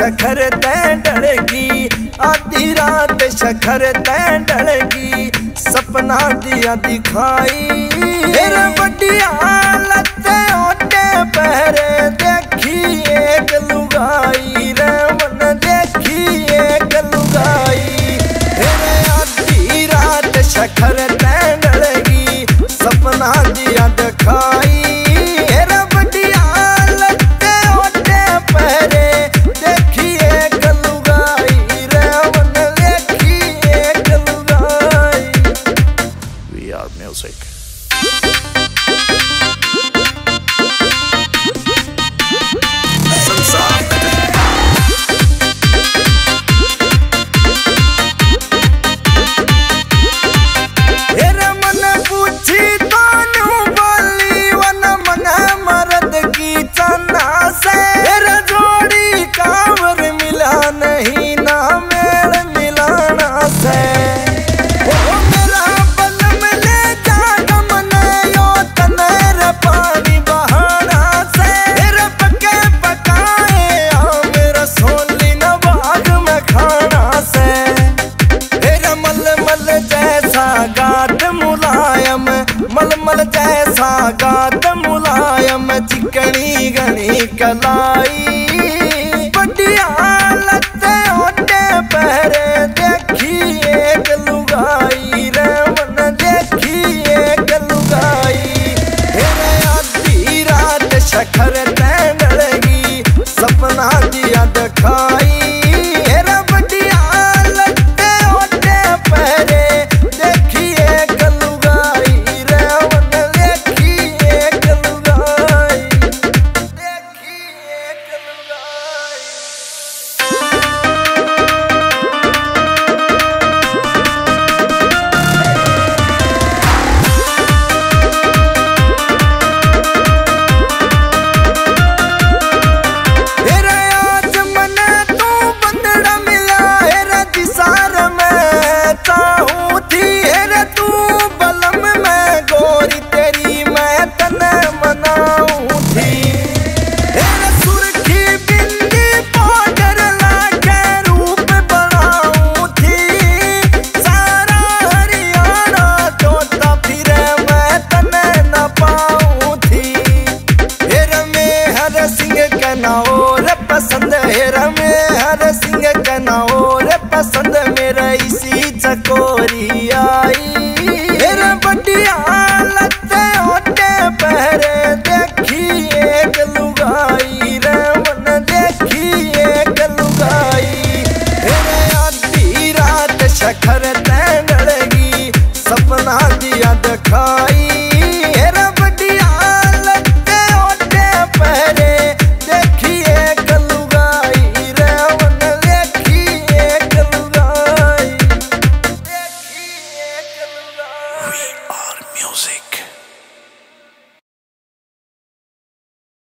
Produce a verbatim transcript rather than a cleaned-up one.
शखर तैं डलेगी, आधी रात शखर तैं डलेगी, सपना दिया दिखाई फिर बढ़िया लते ओटे पहरे देखी एक लुगाई रे मन देखी एक लुगाई। फिर आधी रात शखर तैं डलेगी, सपना दिया दिखाई music. मलमल जैसा गात मुलायम चिकनी घनी कलाई, बढ़िया लते ओटे पहरे देखी एक लुगाई रे मन देखी एक लुगाई। फिर आधी रात शखर तैं डलेगी, सपना दिया दिखाई पसंद हेरा में हर सिंह कना और पसंद मेरा इसी चकोरी आई। हेरा बढ़िया लते ओटे पहरे देखी एक लुगाई रे मन देखी एक लुगाई। हेरा आधी रात शखर तैं डलेगी, सपना दिया दिखाई